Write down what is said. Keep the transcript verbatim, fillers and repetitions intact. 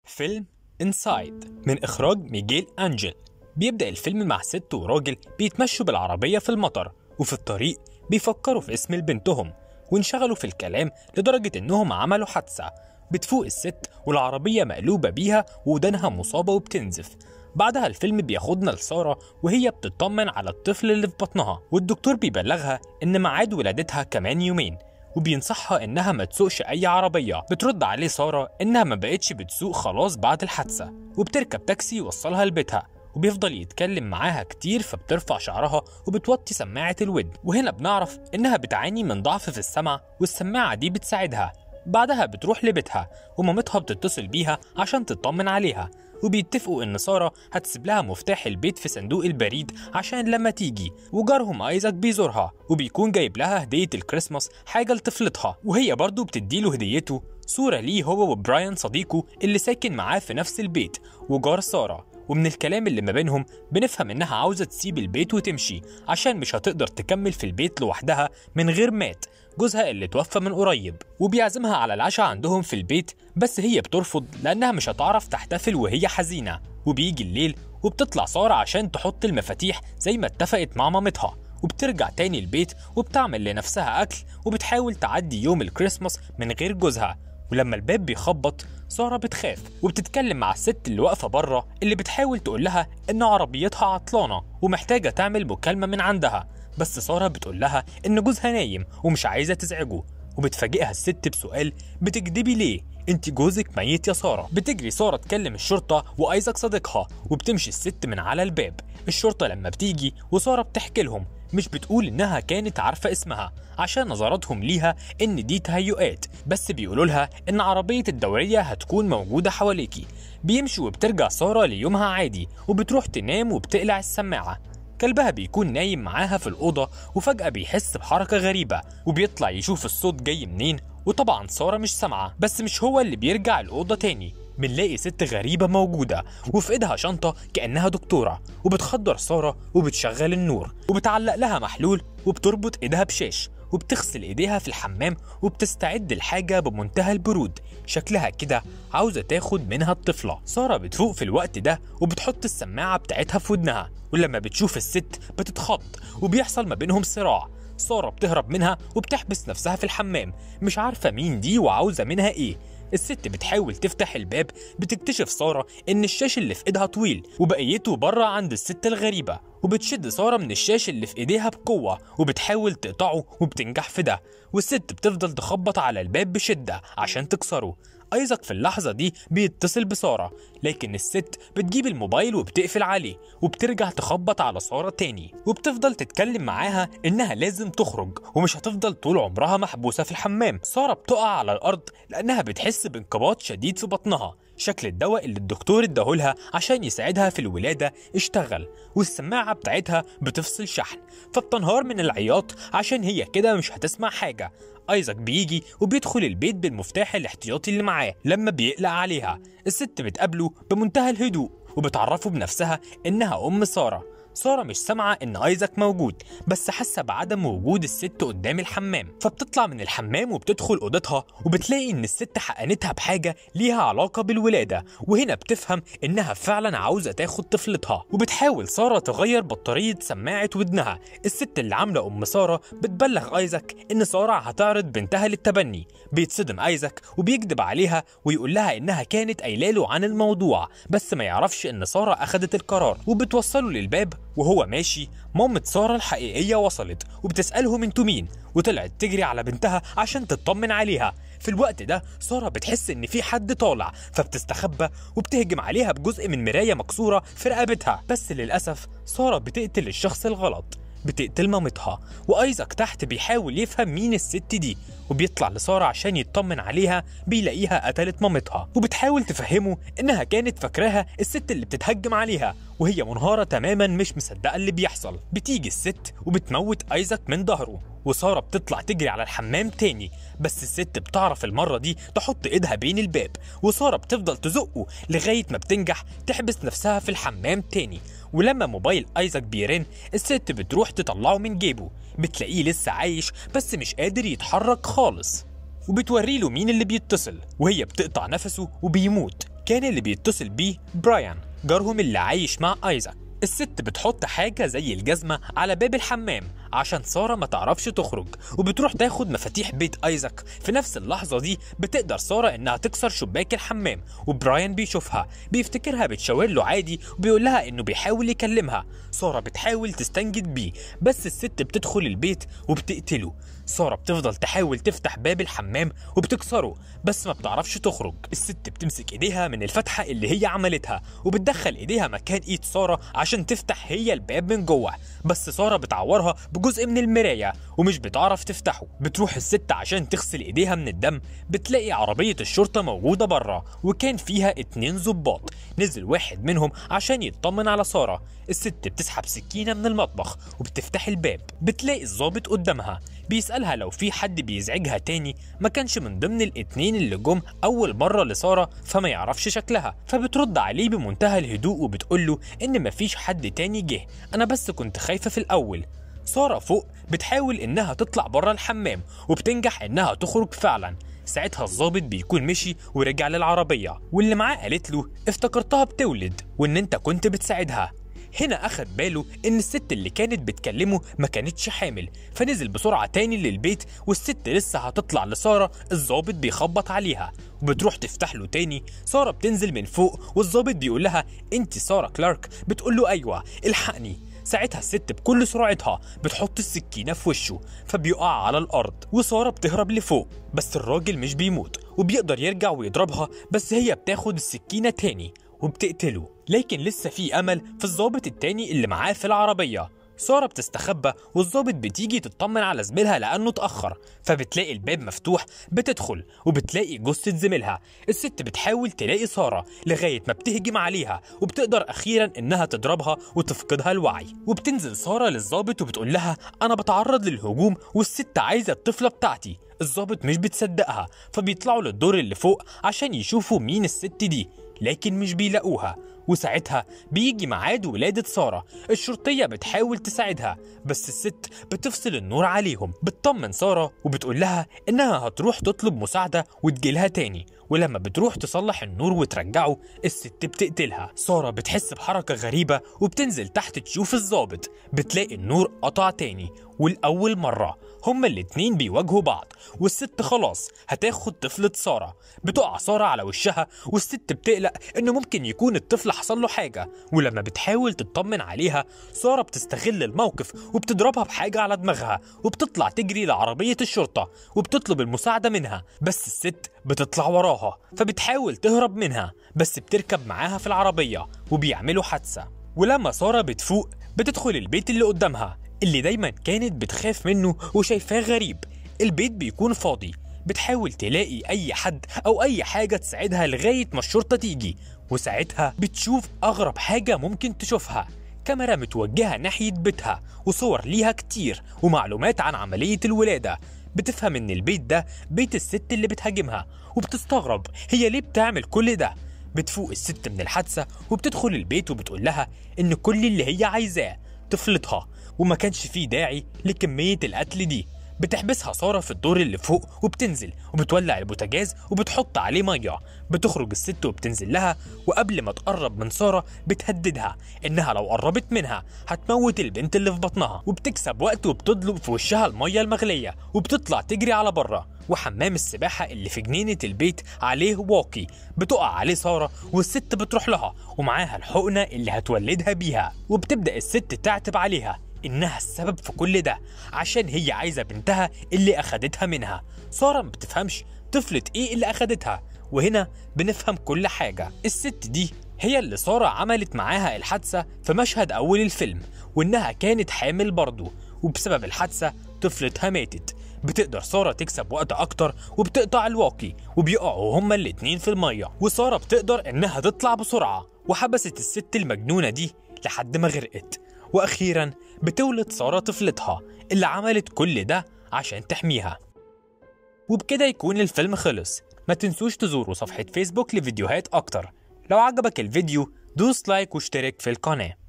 فيلم انسايد من إخراج ميجيل أنجل. بيبدأ الفيلم مع ست وراجل بيتمشوا بالعربية في المطر، وفي الطريق بيفكروا في اسم لبنتهم وانشغلوا في الكلام لدرجة إنهم عملوا حادثة. بتفوق الست والعربية مقلوبة بيها ودانها مصابة وبتنزف. بعدها الفيلم بياخدنا لسارة وهي بتطمن على الطفل اللي في بطنها، والدكتور بيبلغها إن ميعاد ولادتها كمان يومين وبينصحها إنها ما تسوقش أي عربية. بترد عليه سارة إنها ما بقتش بتسوق خلاص بعد الحادثة، وبتركب تاكسي يوصلها لبيتها، وبيفضل يتكلم معاها كتير فبترفع شعرها وبتوطي سماعة الودن. وهنا بنعرف إنها بتعاني من ضعف في السمع والسماعة دي بتساعدها. بعدها بتروح لبيتها ومامتها بتتصل بيها عشان تطمن عليها، وبيتفقوا إن سارة هتسيب لها مفتاح البيت في صندوق البريد عشان لما تيجي. وجارهم ايزاك بيزورها وبيكون جايب لها هدية الكريسماس، حاجة لطفلتها، وهي برضو بتديله هديته، صورة ليه هو وبراين صديقه اللي ساكن معاه في نفس البيت وجار سارة. ومن الكلام اللي ما بينهم بنفهم إنها عاوزة تسيب البيت وتمشي عشان مش هتقدر تكمل في البيت لوحدها من غير مات جوزها اللي توفى من قريب. وبيعزمها على العشاء عندهم في البيت، بس هي بترفض لأنها مش هتعرف تحتفل وهي حزينة. وبيجي الليل وبتطلع سارة عشان تحط المفاتيح زي ما اتفقت مع مامتها، وبترجع تاني البيت وبتعمل لنفسها أكل وبتحاول تعدي يوم الكريسماس من غير جوزها. ولما الباب بيخبط سارة بتخاف وبتتكلم مع الست اللي واقفة بره اللي بتحاول تقول لها إن عربيتها عطلانة ومحتاجة تعمل مكالمة من عندها، بس سارة بتقول لها إن جوزها نايم ومش عايزة تزعجه. وبتفاجئها الست بسؤال: بتكدبي ليه؟ انت جوزك ميت يا سارة. بتجري سارة تكلم الشرطة وايزاك صديقها، وبتمشي الست من على الباب. الشرطة لما بتيجي وسارة بتحكي لهم مش بتقول انها كانت عارفة اسمها عشان نظراتهم ليها ان دي تهيؤات، بس بيقولوا لها ان عربية الدورية هتكون موجودة حواليكي. بيمشي وبترجع سارة ليومها عادي وبتروح تنام وبتقلع السماعة. كلبها بيكون نايم معاها في الأوضة، وفجأة بيحس بحركة غريبة وبيطلع يشوف الصوت جاي منين. وطبعا سارة مش سامعة، بس مش هو اللي بيرجع الأوضة تاني. بنلاقي ست غريبة موجودة وفي ايدها شنطة كأنها دكتورة، وبتخدر سارة وبتشغل النور وبتعلق لها محلول وبتربط ايدها بشاش، وبتغسل ايديها في الحمام وبتستعد الحاجة بمنتهى البرود. شكلها كده عاوزة تاخد منها الطفلة. سارة بتفوق في الوقت ده وبتحط السماعة بتاعتها في ودنها، ولما بتشوف الست بتتخض وبيحصل ما بينهم صراع. سارة بتهرب منها وبتحبس نفسها في الحمام، مش عارفة مين دي وعاوزة منها ايه. الست بتحاول تفتح الباب، بتكتشف سارة ان الشاش اللي في ايدها طويل وبقيته بره عند الست الغريبة، وبتشد سارة من الشاش اللي في ايديها بقوة وبتحاول تقطعه وبتنجح في ده. والست بتفضل تخبط على الباب بشدة عشان تكسره. ايزاك في اللحظة دي بيتصل بسارة، لكن الست بتجيب الموبايل وبتقفل عليه وبترجع تخبط على سارة تاني، وبتفضل تتكلم معاها انها لازم تخرج ومش هتفضل طول عمرها محبوسة في الحمام. سارة بتقع على الارض لانها بتحس بانقباض شديد في بطنها. شكل الدواء اللي الدكتور اداهولها عشان يساعدها في الولادة اشتغل، والسماعة بتاعتها بتفصل شحن، فبتنهار من العياط عشان هي كده مش هتسمع حاجة. ايزاك بيجي وبيدخل البيت بالمفتاح الاحتياطي اللي معاه. لما بيقلق عليها الست بتقابله بمنتهى الهدوء وبتعرفه بنفسها انها ام سارة. سارة مش سامعة ان ايزاك موجود، بس حاسة بعدم وجود الست قدام الحمام، فبتطلع من الحمام وبتدخل اوضتها وبتلاقي ان الست حقنتها بحاجة ليها علاقة بالولادة. وهنا بتفهم انها فعلا عاوزة تاخد طفلتها، وبتحاول سارة تغير بطارية سماعة ودنها. الست اللي عاملة ام سارة بتبلغ ايزاك ان سارة هتعرض بنتها للتبني. بيتصدم ايزاك وبيكذب عليها ويقول لها انها كانت قايلاله عن الموضوع، بس ما يعرفش ان سارة اخدت القرار. وبتوصله للباب وهو ماشي مامة سارة الحقيقية وصلت وبتسألهم انتوا مين، وطلعت تجري على بنتها عشان تطمن عليها. في الوقت ده سارة بتحس ان في حد طالع فبتستخبى وبتهجم عليها بجزء من مراية مكسورة في رقبتها، بس للأسف سارة بتقتل الشخص الغلط، بتقتل مامتها. وايزاك تحت بيحاول يفهم مين الست دي، وبيطلع لسارة عشان يطمن عليها، بيلاقيها قتلت مامتها، وبتحاول تفهمه انها كانت فاكراها الست اللي بتتهجم عليها، وهي منهارة تماما مش مصدقة اللي بيحصل. بتيجي الست وبتموت ايزاك من ظهره، وسارة بتطلع تجري على الحمام تاني، بس الست بتعرف المرة دي تحط ايدها بين الباب، وسارة بتفضل تزقه لغاية ما بتنجح تحبس نفسها في الحمام تاني. ولما موبايل ايزاك بيرن الست بتروح تطلعه من جيبه، بتلاقيه لسه عايش بس مش قادر يتحرك خالص، وبتوريله مين اللي بيتصل، وهي بتقطع نفسه وبيموت. كان اللي بيتصل بيه براين جارهم اللي عايش مع ايزاك. الست بتحط حاجة زي الجزمة على باب الحمام عشان سارة ما تعرفش تخرج، وبتروح تاخد مفاتيح بيت ايزاك. في نفس اللحظة دي بتقدر سارة انها تكسر شباك الحمام، وبراين بيشوفها بيفتكرها بتشاور له عادي وبيقول لها انه بيحاول يكلمها. سارة بتحاول تستنجد بيه بس الست بتدخل البيت وبتقتله. سارة بتفضل تحاول تفتح باب الحمام وبتكسره بس ما بتعرفش تخرج. الست بتمسك ايديها من الفتحة اللي هي عملتها وبتدخل ايديها مكان ايد سارة عشان تفتح هي الباب من جوه، بس سارة بتعورها بجزء من المراية ومش بتعرف تفتحه. بتروح الست عشان تغسل ايديها من الدم، بتلاقي عربية الشرطة موجودة بره وكان فيها اتنين ضباط. نزل واحد منهم عشان يطمن على سارة. الست بتسحب سكينة من المطبخ وبتفتح الباب، بتلاقي الضابط قدامها بيسألها لو في حد بيزعجها تاني. ما كانش من ضمن الاتنين اللي جم أول مرة لسارة فما يعرفش شكلها، فبترد عليه بمنتهى الهدوء وبتقوله إن مفيش حد تاني جه، أنا بس كنت خايفة في الأول. سارة فوق بتحاول إنها تطلع بره الحمام وبتنجح إنها تخرج فعلا. ساعتها الضابط بيكون مشي ورجع للعربية، واللي معاه قالت له افتكرتها بتولد وإن أنت كنت بتساعدها. هنا أخد باله إن الست اللي كانت بتكلمه ما كانتش حامل، فنزل بسرعة تاني للبيت والست لسه هتطلع لسارة. الضابط بيخبط عليها وبتروح تفتح له تاني. سارة بتنزل من فوق والضابط بيقول لها انت سارة كلارك؟ بتقول له ايوه الحقني. ساعتها الست بكل سرعتها بتحط السكينة في وشه فبيقع على الأرض، وسارة بتهرب لفوق بس الراجل مش بيموت وبيقدر يرجع ويضربها، بس هي بتاخد السكينة تاني وبتقتله. لكن لسه في أمل في الضابط التاني اللي معاه في العربية. سارة بتستخبى والضابط بتيجي تطمن على زميلها لأنه اتأخر، فبتلاقي الباب مفتوح. بتدخل وبتلاقي جثة زميلها. الست بتحاول تلاقي سارة لغاية ما بتهجم عليها وبتقدر أخيرا إنها تضربها وتفقدها الوعي. وبتنزل سارة للضابط وبتقول لها أنا بتعرض للهجوم والست عايزة الطفلة بتاعتي. الضابط مش بتصدقها فبيطلعوا للدور اللي فوق عشان يشوفوا مين الست دي، لكن مش بيلاقوها. وساعتها بيجي ميعاد ولادة سارة. الشرطية بتحاول تساعدها بس الست بتفصل النور عليهم. بتطمن سارة وبتقول لها إنها هتروح تطلب مساعدة وتجيلها تاني، ولما بتروح تصلح النور وترجعه الست بتقتلها. سارة بتحس بحركة غريبة وبتنزل تحت تشوف الضابط. بتلاقي النور قطع تاني والأول مرة هما الاتنين بيواجهوا بعض، والست خلاص هتاخد طفلة سارة. بتقع سارة على وشها والست بتقلق إنه ممكن يكون الطفل حصل له حاجة، ولما بتحاول تطمن عليها سارة بتستغل الموقف وبتضربها بحاجة على دماغها وبتطلع تجري لعربية الشرطة وبتطلب المساعدة منها، بس الست بتطلع وراها فبتحاول تهرب منها بس بتركب معاها في العربية وبيعملوا حادثة. ولما سارة بتفوق بتدخل البيت اللي قدامها اللي دايما كانت بتخاف منه وشايفاه غريب. البيت بيكون فاضي. بتحاول تلاقي أي حد أو أي حاجة تساعدها لغاية ما الشرطة تيجي، وساعتها بتشوف أغرب حاجة ممكن تشوفها. كاميرا متوجهة ناحية بيتها وصور ليها كتير ومعلومات عن عملية الولادة. بتفهم إن البيت ده بيت الست اللي بتهاجمها وبتستغرب هي ليه بتعمل كل ده. بتفوق الست من الحادثة وبتدخل البيت وبتقول لها إن كل اللي هي عايزاه طفلتها وما كانش فيه داعي لكمية القتل دي. بتحبسها سارة في الدور اللي فوق وبتنزل وبتولع البوتاجاز وبتحط عليه مية. بتخرج الست وبتنزل لها، وقبل ما تقرب من سارة بتهددها إنها لو قربت منها هتموت البنت اللي في بطنها، وبتكسب وقت وبتدلق في وشها المية المغلية وبتطلع تجري على بره. وحمام السباحة اللي في جنينة البيت عليه واقي. بتقع عليه سارة والست بتروح لها ومعاها الحقنة اللي هتولدها بيها، وبتبدأ الست تعتب عليها إنها السبب في كل ده عشان هي عايزة بنتها اللي أخدتها منها. سارة ما بتفهمش طفلة إيه اللي أخدتها، وهنا بنفهم كل حاجة. الست دي هي اللي سارة عملت معاها الحادثة في مشهد أول الفيلم، وإنها كانت حامل برضه، وبسبب الحادثة طفلتها ماتت. بتقدر سارة تكسب وقت أكتر وبتقطع الواقي وبيقعوا هما الاتنين في المية، وسارة بتقدر إنها تطلع بسرعة وحبست الست المجنونة دي لحد ما غرقت. وأخيرا بتولد سارة طفلتها اللي عملت كل ده عشان تحميها. وبكده يكون الفيلم خلص. ما تنسوش تزوروا صفحة فيسبوك لفيديوهات أكتر. لو عجبك الفيديو دوس لايك واشترك في القناة.